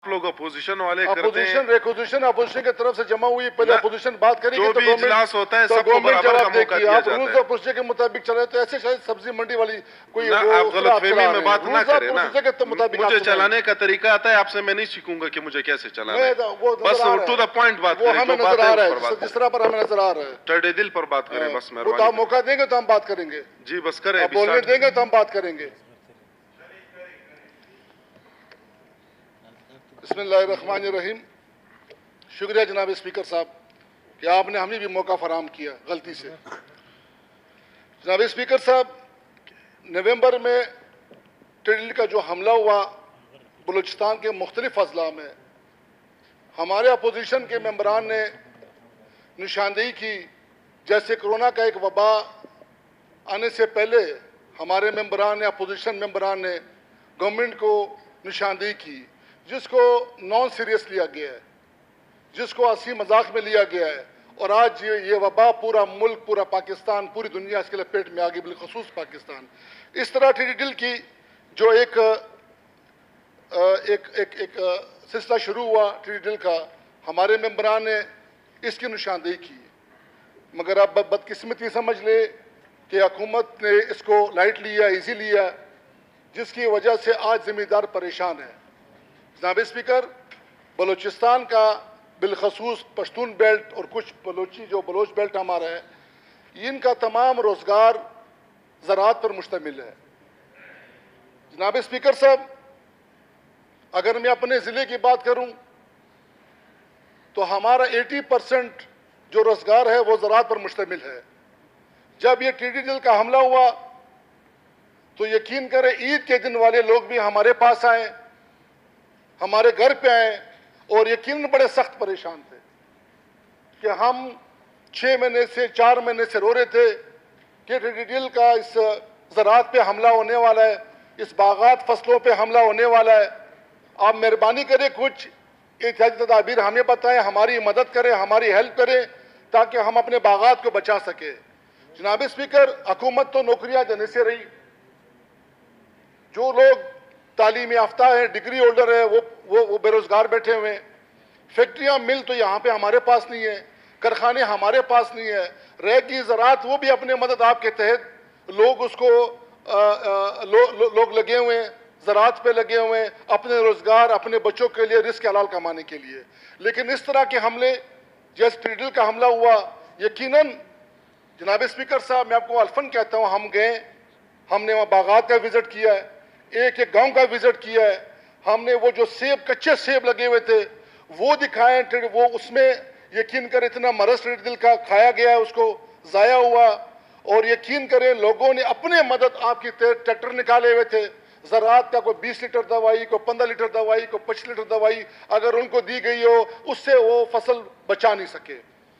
लोग अपोजिशन वाले करते हैं। अपोजिशन की तरफ से जमा हुई, पहले अपोजिशन बात करेगी जो तो भी इजलास होता है सबको बराबर का मौका दिया जाता है। रूल्स ऑफ प्रोसीजर के मुताबिक चले तो ऐसे शायद सब्जी मंडी वाली कोई आप गलतफहमी में बात ना करें ना। मुझे चलाने का तरीका आता है, आपसे मैं नहीं सीखूंगा कि मुझे कैसे चलाना है। बस टू द पॉइंट बात करें, हमें नजर आ रहा है, जिस तरह पर हमें नजर आ रहा है टेढ़े दिल पर बात करें बस। वो तो आप मौका देंगे तो हम बात करेंगे जी, बस करें, बोलने देंगे तो हम बात करेंगे। बिस्मिल्लाहिर्रहमानिर्रहीम। शुक्रिया जनाब स्पीकर साहब कि आपने हमें भी मौका फराहम किया गलती से। जनाब स्पीकर साहब, नवंबर में टिड्डी का जो हमला हुआ बलूचिस्तान के मुख्तलिफ अजला में, हमारे अपोजिशन के मेंबरान ने निशानदेही की। जैसे कोरोना का एक वबा आने से पहले हमारे मेंबरान ने, अपोजिशन मेंबरान ने गवर्नमेंट को निशानदेही की, जिसको नॉन सीरियस लिया गया है, जिसको हंसी मजाक में लिया गया है। और आज ये वबा पूरा मुल्क, पूरा पाकिस्तान, पूरी दुनिया इसके लपेट में आ गई, बिलखसूस पाकिस्तान। इस तरह टिड्डी की जो एक सिलसिला शुरू हुआ टिड्डी का, हमारे मेंबरान ने इसकी निशानदेही की। मगर अब बदकिस्मती समझ ले कि हुकूमत ने इसको लाइट लिया, ईजी लिया, जिसकी वजह से आज ज़मींदार परेशान है। जनाब स्पीकर, बलूचिस्तान का बिलखसूस पश्तून बेल्ट और कुछ बलोच बेल्ट हमारा है, इनका तमाम रोज़गार ज़राअत पर मुश्तमिल है। जनाब स्पीकर साहब, अगर मैं अपने ज़िले की बात करूं तो हमारा 80% जो रोज़गार है वो ज़राअत पर मुश्तमिल है। जब ये टिड्डी का हमला हुआ तो यकीन करें ईद के दिन वाले लोग भी हमारे पास आए, हमारे घर पे आए और यकीनन बड़े सख्त परेशान थे कि हम 6 महीने से 4 महीने से रो रहे थे कि टिड्डी का इस ज़राअत पे हमला होने वाला है, इस बागात फसलों पे हमला होने वाला है। आप मेहरबानी करें, कुछ एहतियाती तदाबीर हमें बताएं, हमारी मदद करें, हमारी हेल्प करें, ताकि हम अपने बागात को बचा सके। जनाब स्पीकर, हुकूमत तो नौकरियां देने से रही, जो लोग तालीम याफ्ता है, डिग्री होल्डर है, वो बेरोजगार बैठे हुए हैं। फैक्ट्रियां, मिल तो यहाँ पे हमारे पास नहीं है, कारखाने हमारे पास नहीं है। रह की ज़राअत, वो भी अपने मदद आपके तहत लोग उसको लोग लगे हुए हैं, ज़राअत पे लगे हुए हैं, अपने रोज़गार, अपने बच्चों के लिए रिस्क हलाल कमाने के लिए। लेकिन इस तरह के हमले, जैसे टिड्डी का हमला हुआ, यकीनन जनाब स्पीकर साहब, मैं आपको अल्फन कहता हूँ, हम गए, हमने वहाँ बागात का विज़िट किया है, एक एक गांव का विज़िट किया है। हमने वो जो सेब, कच्चे सेब लगे हुए थे वो दिखाए, वो उसमें यकीन करें इतना मरस टिड्डी का खाया गया है, उसको ज़ाया हुआ। और यकीन करें लोगों ने अपने मदद आपकी ट्रैक्टर निकाले हुए थे, ज़राअत का कोई 20 लीटर दवाई, कोई 15 लीटर दवाई, कोई 25 लीटर दवाई अगर उनको दी गई हो, उससे वो फसल बचा नहीं सके।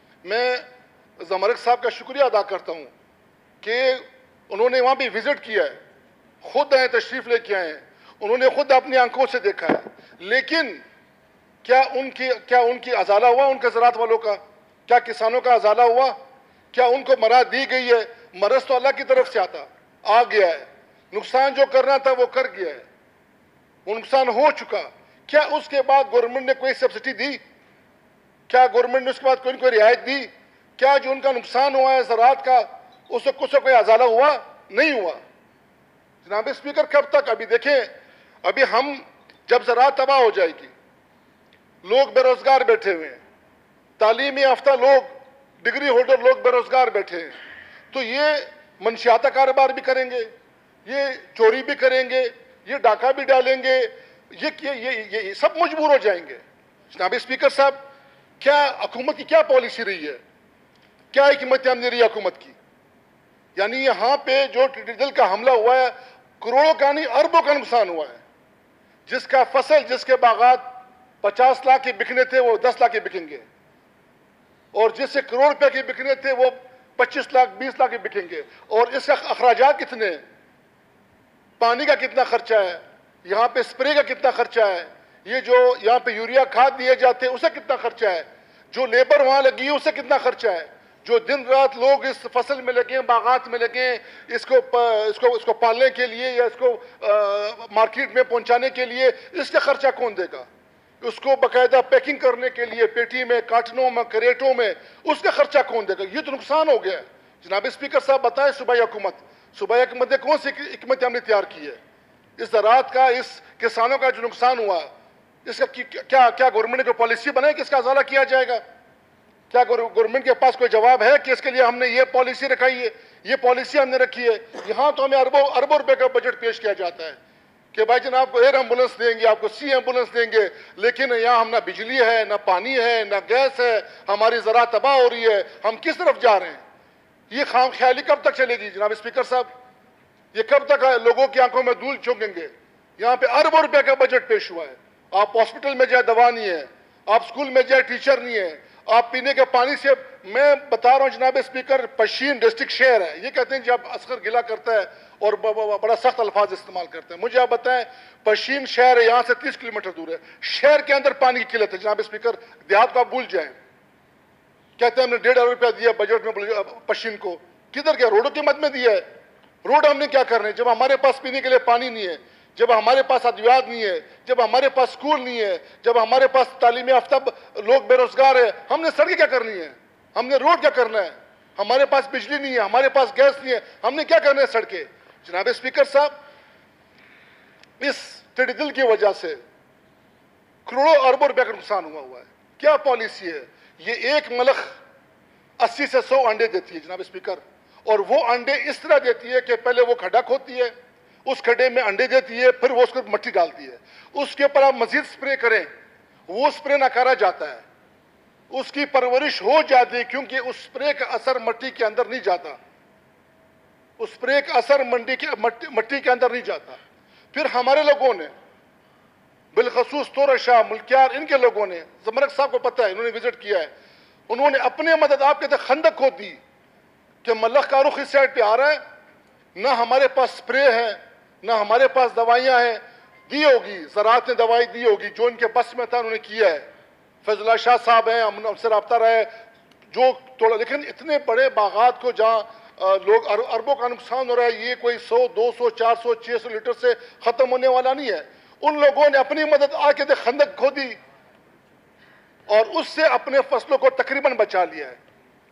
मैं ज़मरक साहब का शुक्रिया अदा करता हूँ कि उन्होंने वहाँ भी विज़िट किया है, खुद आए, तशरीफ़ लेके आए, उन्होंने खुद अपनी आंखों से देखा है। लेकिन क्या उनकी अजाला हुआ, उनके ज़राअत वालों का? क्या किसानों का अजाला हुआ? क्या उनको मराद दी गई है? मरज तो अल्लाह की तरफ से आ गया है, नुकसान जो करना था वो कर गया है, वो नुकसान हो चुका। क्या उसके बाद गवर्नमेंट ने कोई सब्सिडी दी? क्या गवर्नमेंट ने उसके बाद कोई रियायत दी? क्या जो उनका नुकसान हुआ है ज़राअत का, उससे कुछ कोई अजाला हुआ? नहीं हुआ। जनाब स्पीकर, कब तक? अभी देखें, अभी हम जब ज़राअत तबाह हो जाएगी, लोग बेरोजगार बैठे हुए हैं, तालीम याफ्ता लोग, डिग्री होल्डर लोग बेरोजगार बैठे हैं, तो ये मनशियाता कारोबार भी करेंगे, ये चोरी भी करेंगे, ये डाका भी डालेंगे, ये सब मजबूर हो जाएंगे। जनाब स्पीकर साहब, क्या हुकूमत की क्या पॉलिसी रही है, क्या हिकमत अमली रही है हुकूमत की? यानी यहाँ पे जो टिड्डी का हमला हुआ है, करोड़ों का नहीं अरबों का नुकसान हुआ है। जिसका फसल, जिसके बागात 50 लाख के बिकने थे वो 10 लाख के बिकेंगे, और जिससे करोड़ रुपए के बिकने थे वो 25 लाख 20 लाख के बिकेंगे। और इसका अखराजात कितने? पानी का कितना खर्चा है, यहाँ पे स्प्रे का कितना खर्चा है, ये जो यहाँ पे यूरिया खाद दिए जाते हैं उसका कितना खर्चा है, जो लेबर वहाँ लगी है उससे कितना खर्चा है, जो दिन रात लोग इस फसल में लगे, बागात में लगे, इसको पालने के लिए या इसको मार्केट में पहुंचाने के लिए, इसका खर्चा कौन देगा? उसको बाकायदा पैकिंग करने के लिए पेटी में, कार्टनों में, करेटों में, उसका खर्चा कौन देगा? ये तो नुकसान हो गया। जनाब स्पीकर साहब बताएं, सूबाई हुकूमत ने कौन सी हिकमत अमली तैयार की है? इस ज़राअत का, इस किसानों का जो नुकसान हुआ, इसका क्या गवर्नमेंट ने कोई पॉलिसी बनाई कि इसका अजाला किया जाएगा? क्या गवर्नमेंट के पास कोई जवाब है कि इसके लिए हमने ये पॉलिसी रखाई है, ये पॉलिसी हमने रखी है? यहाँ तो हमें अरबों रुपए का बजट पेश किया जाता है कि भाई जनाब आपको एयर एम्बुलेंस देंगे, आपको सी एम्बुलेंस देंगे, लेकिन यहाँ हम ना बिजली है, ना पानी है, ना गैस है, हमारी ज़रा तबाह हो रही है, हम किस तरफ जा रहे हैं? ये खाम ख्याली कब तक चलेगी जनाब स्पीकर साहब? ये कब तक लोगों की आंखों में धूल झोंकेंगे? यहाँ पे अरबों रुपए का बजट पेश हुआ है। आप हॉस्पिटल में जाए दवा नहीं है, आप स्कूल में जाए टीचर नहीं है, आप पीने के पानी से, मैं बता रहा हूँ जनाब स्पीकर, पश्चिम डिस्ट्रिक्ट शहर है। ये कहते हैं जब असगर गिला करता है और बड़ा सख्त अल्फाज इस्तेमाल करते हैं। मुझे आप बताएं, पश्चिम शहर है, यहाँ से 30 किलोमीटर दूर है, शहर के अंदर पानी की किल्लत है जनाब स्पीकर। देहात को आप भूल जाएं। कहते हैं हमने 1.5 अरब रुपया दिया बजट में पश्चिम को, किधर गया? रोडों की मद में दिया है। रोड हमने क्या करने हैं जब हमारे पास पीने के लिए पानी नहीं है, जब हमारे पास अद्वियात नहीं है, जब हमारे पास स्कूल नहीं है, जब हमारे पास तालीम याफ्ता लोग बेरोजगार है? हमने सड़कें क्या करनी है? हमने रोड क्या करना है? हमारे पास बिजली नहीं है, हमारे पास गैस नहीं है, हमने क्या करना है? सड़कें। जनाब स्पीकर साहब, इस टेढ़ी दिल की वजह से करोड़ों अरबों रुपए का नुकसान हुआ है। क्या पॉलिसी है? ये एक मलख 80 से 100 अंडे देती है जनाब स्पीकर, और वो अंडे इस तरह देती है कि पहले वो खड्डा खोदती है, उस खड्डे में अंडे देती है, फिर वो उसको मिट्टी डालती है, उसके ऊपर आप मजीद स्प्रे करें, वो स्प्रे नकारा जाता है, उसकी परवरिश हो जाती है, क्योंकि उस स्प्रे का असर मिट्टी के अंदर नहीं जाता, उस स्प्रे का असर मिट्टी के अंदर नहीं जाता। फिर हमारे लोगों ने, बिलखसूस तोरा शाह, मुल्कियार, इनके लोगों ने, जमरक साहब को पता है, इन्होंने विजिट किया है, उन्होंने अपने मदद आपके तक खंदक खोद दी कि मल्लख का रुख इस साइड पे आ रहा है, ना हमारे पास स्प्रे है, ना हमारे पास दवाइयां हैं। दी होगी, ज़राअत ने दवाई दी होगी, जो इनके बस में था उन्होंने किया है। फैजुल्लाह शाह साहब हैं, हमसे रब्ता रहे जो तोड़ा, लेकिन इतने बड़े बागात को जहाँ लोग अरबों का नुकसान हो रहा है, ये कोई 100, 200, 400, 600 लीटर से ख़त्म होने वाला नहीं है। उन लोगों ने अपनी मदद आके खंदक खोदी और उससे अपने फसलों को तकरीबन बचा लिया है।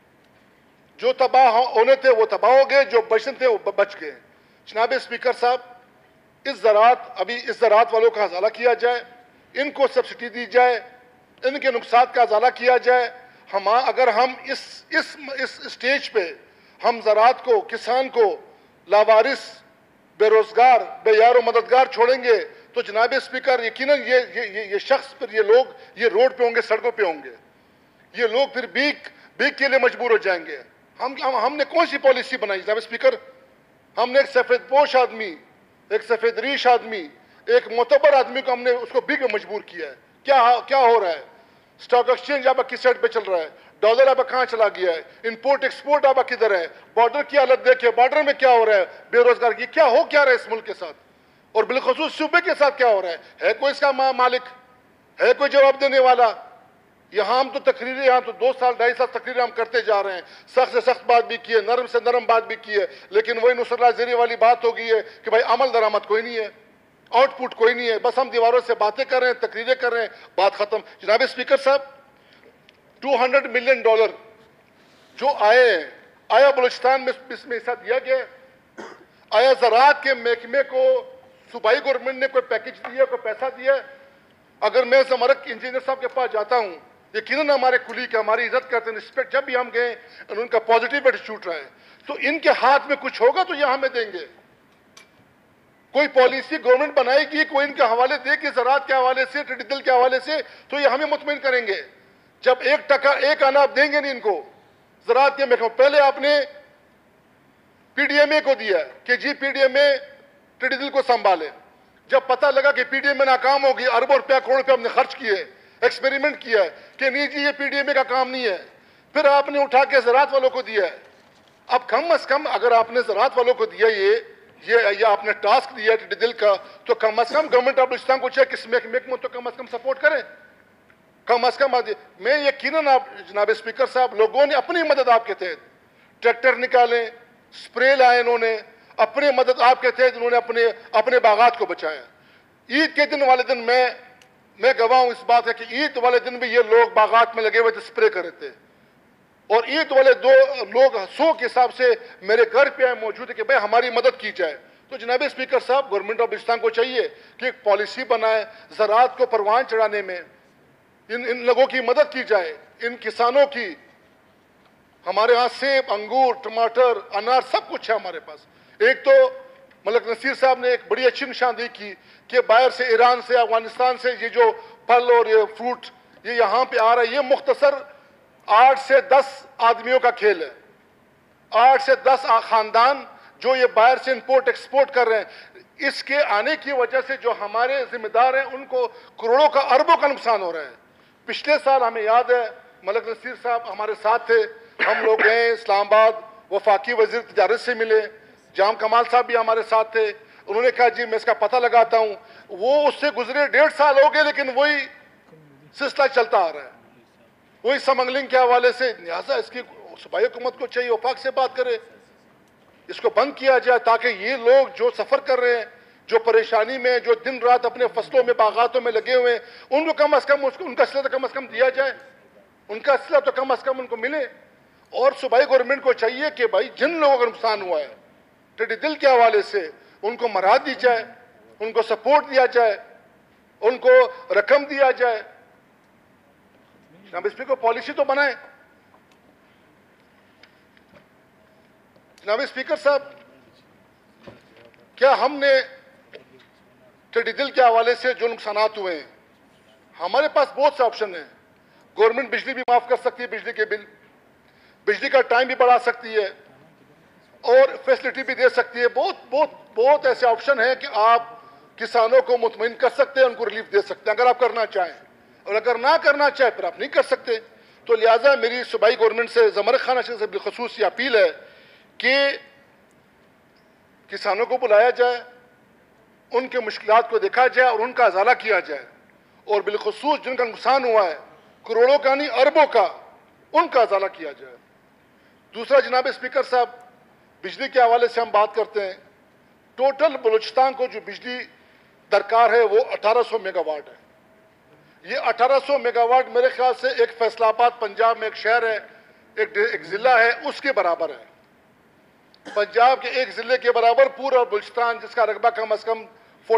जो तबाह होने थे वो तबाह हो गए, जो बचने थे वो बच गए। जनाब स्पीकर साहब, इस ज़राअत वालों का अजाला किया जाए, इनको सब्सिडी दी जाए, इनके नुकसान का अजाला किया जाए। अगर हम इस स्टेज पे हम ज़राअत को, किसान को लावारिस, बेरोजगार, बेयार मददगार छोड़ेंगे तो जनाब स्पीकर यकीनन ये शख्स, फिर ये लोग ये रोड पे होंगे, सड़कों पे होंगे, ये लोग फिर भीख के लिए मजबूर हो जाएंगे। हमने कौन सी पॉलिसी बनाई जनाब स्पीकर? हमने एक सफेद पोश आदमी, एक सफेद रीश आदमी, एक मोतबर आदमी को हमने उसको भीख में मजबूर किया है। क्या हो रहा है? स्टॉक एक्सचेंज अब किस साइड पे चल रहा है? डॉलर अब कहाँ चला गया है? इंपोर्ट एक्सपोर्ट अब किधर है? बॉर्डर की हालत देखिए, बॉर्डर में क्या हो रहा है? बेरोजगार की क्या रहा है इस मुल्क के साथ, और बिलखसूस सूबे के साथ क्या हो रहा है कोई इसका मालिक? है कोई जवाब देने वाला? यहाँ हम तो तकरीरें, यहाँ तो 2 साल 2.5 साल तकरीरें हम करते जा रहे हैं, सख्त से सख्त बात भी की है, नरम से नरम बात भी की है, लेकिन वही नुसरत ज़ेरी वाली बात हो गई है कि भाई अमल दरामद कोई नहीं है, आउटपुट कोई नहीं है, बस हम दीवारों से बातें कर रहे हैं, तकरीरें कर रहे हैं, बात खत्म। जनाब स्पीकर साहब, $200 मिलियन जो आया बलूचिस्तान में, इसमें हिस्सा दिया गया, आया ज़राअत के महकमे को सूबाई गवर्नमेंट ने कोई पैकेज दिया, कोई पैसा दिया? अगर मैं ज़मरक इंजीनियर साहब के पास जाता हूँ, यकीनन हमारे कुलीग हमारी इज्जत करते हैं, रिस्पेक्ट, जब भी हम गए उनका पॉजिटिव एटीट्यूड रहा है, तो इनके हाथ में कुछ होगा तो यह हमें देंगे। कोई पॉलिसी गवर्नमेंट बनाएगी, कोई इनके हवाले देगी, ज़राअत के हवाले से, टेढ़ी दिल के हवाले से, तो ये हमें मुतमईन करेंगे। जब 1 टका 1 आना आप देंगे नहीं इनको ज़राअत के महकमे, पहले आपने PDMA को दिया कि जी PDMA टेढ़ी दिल को संभाले। जब पता लगा कि PDMA नाकाम होगी, अरबों रुपया करोड़ रुपया हमने खर्च किए, एक्सपेरिमेंट किया है कि नहीं जी ये PDMA का काम नहीं है, फिर आपने उठा के ज़राअत वालों को दिया है। अब कम अज कम अगर आपने ज़राअत वालों को दिया ये आपने टास्क दिया टेढ़ी दिल का, तो कम अज कम गवर्नमेंट ऑफ बलूचिस्तान को चाहिए किस महकमे में तो कम अज कम सपोर्ट करें, कम अज कम। मैं यकीनन आप जनाब स्पीकर साहब, लोगों ने अपनी मदद आपके तहत ट्रैक्टर निकाले, स्प्रे लाए, इन्होंने अपने मदद आपके तहत इन्होंने अपने बागात को बचाया। ईद के दिन वाले दिन मैं गवाह हूं इस बात है कि ईद वाले दिन भी ये लोग बागात में लगे हुए थे, स्प्रे कर रहे थे। और ईद वाले 2 लोग 100 के हिसाब से मेरे घर पे आए मौजूद है कि भाई हमारी मदद की जाए। तो जनाब स्पीकर साहब, गवर्नमेंट ऑफ बलूचिस्तान को चाहिए कि एक पॉलिसी बनाए, ज़राअत को परवान चढ़ाने में इन लोगों की मदद की जाए, इन किसानों की। हमारे यहाँ सेब, अंगूर, टमाटर, अनार सब कुछ है हमारे पास। एक तो मलिक नसीर साहब ने एक बड़ी अच्छी निशानदेही की कि बाहर से, ईरान से, अफगानिस्तान से ये जो फल और ये फ्रूट ये यहाँ पे आ रहा है, ये मुख्तसर 8 से 10 आदमियों का खेल है। 8 से 10 खानदान जो ये बाहर से इंपोर्ट एक्सपोर्ट कर रहे हैं। इसके आने की वजह से जो हमारे जिम्मेदार हैं उनको करोड़ों का, अरबों का नुकसान हो रहा है। पिछले साल हमें याद है मलिक नसीर साहब हमारे साथ थे, हम लोग गए इस्लामाबाद, वफाकी वजीर तिजारत से मिले, जाम कमाल साहब भी हमारे साथ थे। उन्होंने कहा जी मैं इसका पता लगाता हूं। वो उससे गुजरे 1.5 साल हो गए, लेकिन वही सिलसिला चलता आ रहा है, वही स्मगलिंग के हवाले से। लिहाजा इसकी सूबाई हुकूमत को चाहिए वफाक से बात करे, इसको बंद किया जाए, ताकि ये लोग जो सफर कर रहे हैं, जो परेशानी में, जो दिन रात अपने फसलों में, बागातों में लगे हुए हैं, उनको कम अज कम उनका असला तो कम अज कम दिया जाए, उनका असला तो कम अज कम उनको मिले। और सूबाई गवर्नमेंट को चाहिए कि भाई जिन लोगों का नुकसान हुआ है टेढ़े दिल के हवाले से, उनको मराद दी जाए, उनको सपोर्ट दिया जाए, उनको रकम दिया जाए। जनाब स्पीकर पॉलिसी तो बनाए। जनाब स्पीकर साहब, क्या हमने टेढ़े दिल के हवाले से जो नुकसान हुए हैं, हमारे पास बहुत से ऑप्शन हैं। गवर्नमेंट बिजली भी माफ कर सकती है, बिजली के बिल, बिजली का टाइम भी बढ़ा सकती है और फैसिलिटी भी दे सकती है। बहुत बहुत बहुत ऐसे ऑप्शन हैं कि आप किसानों को मुतमईन कर सकते हैं, उनको रिलीफ दे सकते हैं अगर आप करना चाहें, और अगर ना करना चाहें फिर आप नहीं कर सकते। तो लिहाजा मेरी सूबाई गवर्नमेंट से, ज़मर खान से बिलखसूस ये अपील है कि किसानों को बुलाया जाए, उनके मुश्किलात को देखा जाए और उनका अजाला किया जाए, और बिलखसूस जिनका नुकसान हुआ है, करोड़ों का नहीं अरबों का, उनका अजाला किया जाए। दूसरा जनाब स्पीकर साहब, बिजली के हवाले से हम बात करते हैं। टोटल बलूचिस्तान को जो बिजली दरकार है वो 1800 मेगावाट है। ये 1800 मेगावाट मेरे ख्याल से एक फैसलाबाद पंजाब में एक शहर है, एक जिला है, उसके बराबर है। पंजाब के एक जिले के बराबर पूरा बलूचिस्तान, जिसका रकबा कम अज कम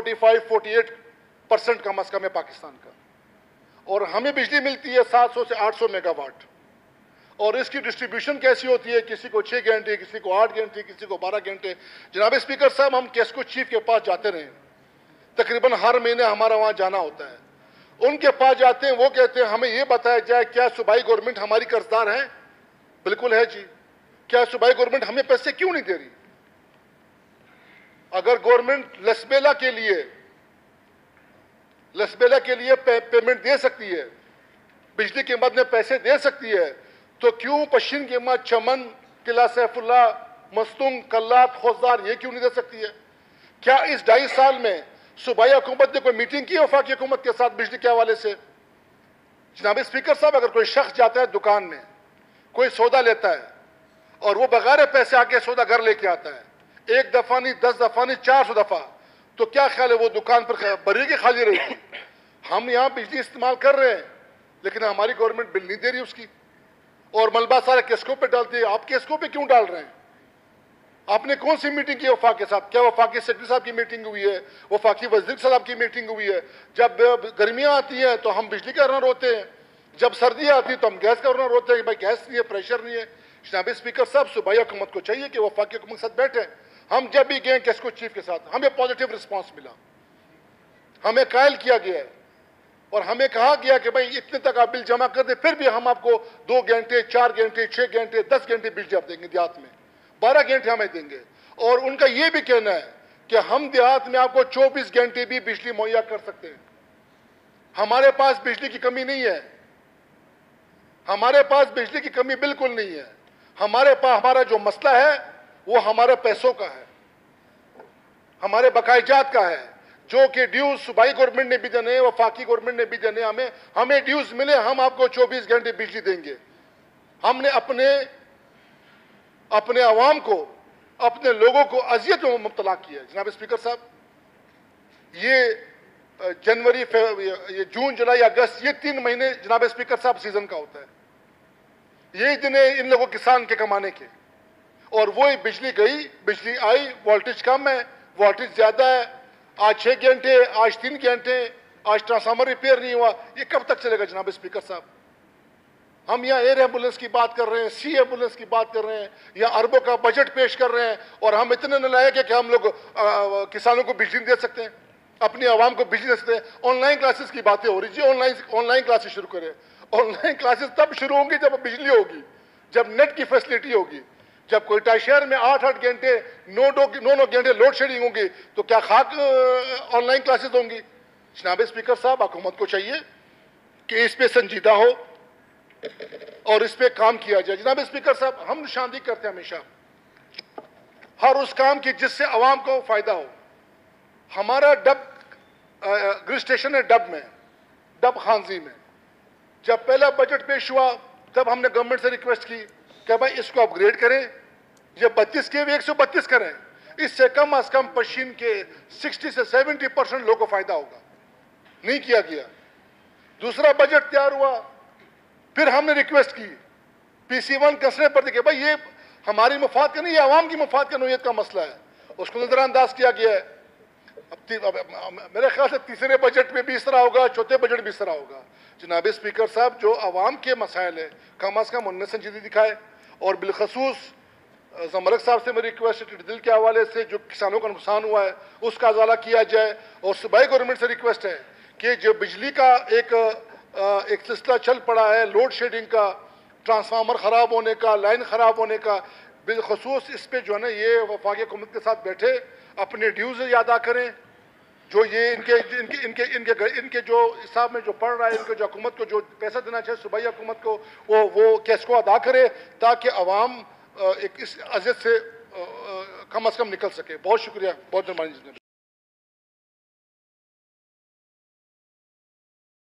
45-48% कम अज कम है पाकिस्तान का, और हमें बिजली मिलती है 700 से 800 मेगावाट। और इसकी डिस्ट्रीब्यूशन कैसी होती है, किसी को 6 घंटे, किसी को 8 घंटे, किसी को 12 घंटे। जनाब स्पीकर साहब, हम केस्को चीफ के पास जाते रहे, तकरीबन हर महीने हमारा वहाँ जाना होता है। उनके पास जाते हैं, वो कहते हैं हमें ये बताया जाए क्या सूबाई गवर्नमेंट हमारी कर्जदार है? बिल्कुल है जी। क्या सूबाई गवर्नमेंट हमें पैसे क्यों नहीं दे रही? अगर गवर्नमेंट लसबेला के लिए पेमेंट दे सकती है, बिजली के मद में पैसे दे सकती है, तो क्यों पश्चिम के मद, चमन, किला सैफुल्ला, मस्तुंग, कल्लात, खोजदार ये क्यों नहीं दे सकती है? क्या इस 2.5 साल में सूबाई हुकूमत ने कोई मीटिंग की वफाकी हुकूमत के साथ बिजली के हवाले से? जनाब स्पीकर साहब, अगर कोई शख्स जाता है दुकान में, कोई सौदा लेता है और वो बगैर पैसे आके सौदा घर लेके आता है, 1 दफा नहीं, 10 दफा नहीं, 400 दफा, तो क्या ख्याल है वो दुकान पर भरी की खाली रहेगी? हम यहाँ बिजली इस्तेमाल कर रहे हैं, लेकिन हमारी गवर्नमेंट बिल नहीं दे रही उसकी, और मलबा सारा किसकों पे डालती है। आप किसकों पे क्यों डाल रहे हैं? आपने कौन सी मीटिंग की वफाक के साथ? क्या वफाकी सेक्रेटरी साहब की मीटिंग हुई है? वफाकी वजीर साहब की मीटिंग हुई है? जब गर्मियां आती हैं तो हम बिजली का रन रोते हैं, जब सर्दियां आती हैं तो हम गैस का रन रोते हैं कि भाई गैस नहीं है, प्रेशर नहीं है। जनाब स्पीकर साहब, सूबाई हुकूमत को चाहिए कि वफाकी हुकूमत के साथ बैठे। हम जब भी गए केस्को चीफ के साथ, हमें पॉजिटिव रिस्पॉन्स मिला, हमें कायल किया गया है और हमें कहा गया कि भाई इतने तक आप बिल जमा कर दे, फिर भी हम आपको 2 घंटे, 4 घंटे, 6 घंटे, 10 घंटे बिजली आप देंगे, देहात में 12 घंटे हमें देंगे। और उनका यह भी कहना है कि हम देहात में आपको 24 घंटे भी बिजली मुहैया कर सकते हैं। हमारे पास बिजली की कमी नहीं है, हमारे पास बिजली की कमी बिल्कुल नहीं है। हमारा जो मसला है वो हमारे पैसों का है, हमारे बकायजात का है, जो कि ड्यूज सूबाई गवर्नमेंट ने भी देने, वफाकी गवर्नमेंट ने भी देने। हमें ड्यूज मिले, हम आपको 24 घंटे बिजली देंगे। हमने अपने अवाम को, अपने लोगों को अजियत में मुब्तला किया है। जनाब स्पीकर साहब, ये जनवरी, ये जून, जुलाई, अगस्त, ये 3 महीने जनाब स्पीकर साहब सीजन का होता है। यही दिन है इन लोगों किसान के कमाने के। और वही बिजली गई, बिजली आई, वोल्टेज कम है, वोल्टेज ज्यादा है, आज 6 घंटे, आज 3 घंटे, आज ट्रांसफार्मर रिपेयर नहीं हुआ। ये कब तक चलेगा जनाब स्पीकर साहब? हम यहाँ एयर एम्बुलेंस की बात कर रहे हैं, सी एम्बुलेंस की बात कर रहे हैं, या अरबों का बजट पेश कर रहे हैं, और हम इतने नालायक है कि हम लोग किसानों को बिजली दे सकते हैं, अपनी आवाम को बिजली दे सकते हैं। ऑनलाइन क्लासेस की बातें हो रही जी, ऑनलाइन क्लासेस शुरू करें। ऑनलाइन क्लासेस तब शुरू होंगी जब बिजली होगी, जब नेट की फैसिलिटी होगी। जब कोयटा शहर में 8-8 घंटे 9 घंटे लोड शेडिंग होगी, तो क्या खाक ऑनलाइन क्लासेस होंगी? जनाब स्पीकर साहब, हुकूमत को चाहिए कि इस पे संजीदा हो और इस पे काम किया जाए। जनाब स्पीकर साहब, हम निशानदेही करते हैं हमेशा हर उस काम की जिससे आवाम को फायदा हो। हमारा डब ग्रिड स्टेशन है डब में, डब खानजी में। जब पहला बजट पेश हुआ तब हमने गवर्नमेंट से रिक्वेस्ट की कि भाई इसको अपग्रेड करें, ये 32 के 132 करें, इससे कम अज कम पश्चिम के 60 से 70% लोगों को फायदा होगा। नहीं किया गया। दूसरा बजट तैयार हुआ, फिर हमने रिक्वेस्ट की PC1 कसने पर देखिए भाई ये हमारी मफाद का नहीं, ये आवाम की मफाद का नोयत का मसला है, उसको नजरअंदाज किया गया है। अब मेरे ख्याल से तीसरे बजट में भी इस तरह होगा, चौथे बजट भी इस तरह होगा। जनाब स्पीकर साहब, जो आवाम के मसाइल है कम अज कम उनमें संजीदगी दिखाए। और बिलखसूस जमरक साहब से मेरी रिक्वेस्ट है, दिल के हवाले से जो किसानों का नुकसान हुआ है उसका अजाला किया जाए। और सूबाई गवर्नमेंट से रिक्वेस्ट है कि जो बिजली का एक सिलसिला चल पड़ा है, लोड शेडिंग का, ट्रांसफार्मर ख़राब होने का, लाइन ख़राब होने का, बिलखसूस इस पे जो है ना ये वफाकी हुकूमत के साथ बैठे अपने ड्यूज़ अदा करें। जो ये इनके जो हिसाब में जो पड़ रहा है, इनके जो हुकूमत को जो पैसा देना चाहिए सूबाई हुकूमत को, वो कैश को अदा करे ताकि अवाम एक इस अज़ियत से कम अज़ कम निकल सके। बहुत शुक्रिया, बहुत मेहरबानी।